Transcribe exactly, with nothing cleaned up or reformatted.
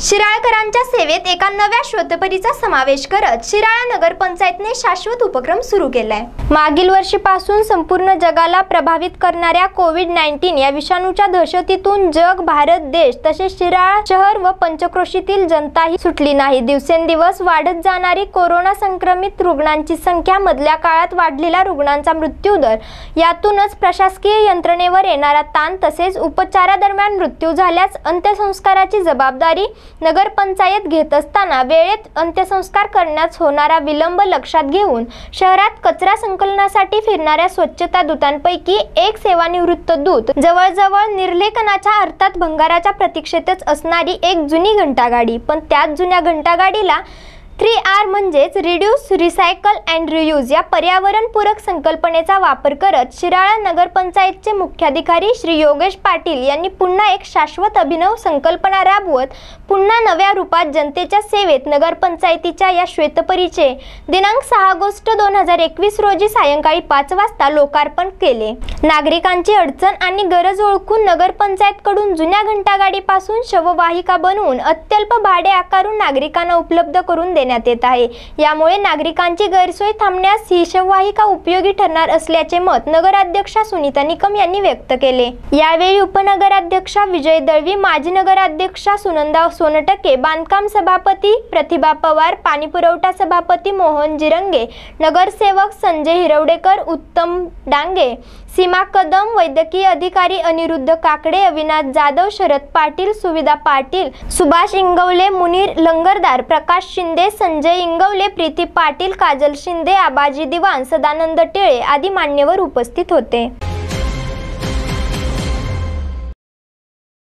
शिराळकरांच्या सेवेत एका नव्या श्रोतपरीचा समावेश करत शिराळा नगरपंचायतने शाश्वत उपक्रम सुरू केलाय। मागील वर्षीपासून संपूर्ण जगाला प्रभावित करणाऱ्या कोविड नाईन्टीन या विषाणूच्या दहशतीतून जग, भारत देश तसेच शिराळा शहर व पंचक्रोशीतील जनताही सुटली नाही। दिवसेंदिवस वाढत जाणारी कोरोना संक्रमित रुग्णांची संख्या, मधल्या काळात वाढलेला रुग्णांचा मृत्यू दर, यातूनच प्रशासकीय यंत्रणेवर येणारा ताण तसेच उपचारादरम्यान मृत्यू झाल्यास अंत्यसंस्काराची जबाबदारी नगरपंचायत घेत असताना वेळेत अंत्यसंस्कार करण्यास होणारा विलंब लक्षात घेऊन शहरात कचरा संकलनासाठी फिरणाऱ्या स्वच्छता दूतांपैकी एक सेवानिवृत्त दूत, जवळजवळ निर्लेखनाच्या अर्थात भंगाराच्या प्रतीक्षेतच असणारी एक जुनी घंटागाडी, पण त्याच जुन्या घंटागाडीला थ्री आर म्हणजेच रिड्यूस, रिसायकल अँड रियूज या पर्यावरणपूरक संकल्पनेचा वापर करत शिराळा नगरपंचायतचे मुख्याधिकारी श्री योगेश पाटील यांनी पुन्हा एक शाश्वत अभिनव संकल्पना राबवत पुन्हा नव्या रूपात जनतेच्या सेवेत नगरपंचायतीच्या या श्वेतपरीचे दिनांक सहा ऑगस्ट दोन हजार एकवीस रोजी सायंकाळी पाच वाजता लोकार्पण केले। नागरिकांची अडचण आणि गरज ओळखून नगरपंचायतकडून जुन्या घंटागाडीपासून शववाहिका बनवून अत्यल्प भाडे आकारून नागरिकांना उपलब्ध करून देण्यात येत आहे। यामुळे नागरिकांची गैरसोय थांबण्यास ही शववाहिका उपयोगी ठरणार असल्याचे मत नगराध्यक्षा सुनीता निकम यांनी व्यक्त केले। यावेळी उपनगराध्यक्षा विजय दळवी, माजी नगराध्यक्षा सुनंदा सोनटके, बांधकाम सभापती प्रतिभा पवार, पाणीपुरवठा सभापती मोहन जिरंगे, नगरसेवक संजय हिरवडेकर, उत्तम डांगे, सीमा कदम, वैद्यकीय अधिकारी अनिरुद्ध काकडे, अविनाश जाधव, शरद पाटील, सुविधा पाटील, सुभाष इंगवले, मुनीर लंगरदार, प्रकाश शिंदे, संजय इंगवले, प्रीती पाटील, काजल शिंदे, आबाजी दिवाण, सदानंद टिळे आदी मान्यवर उपस्थित होते।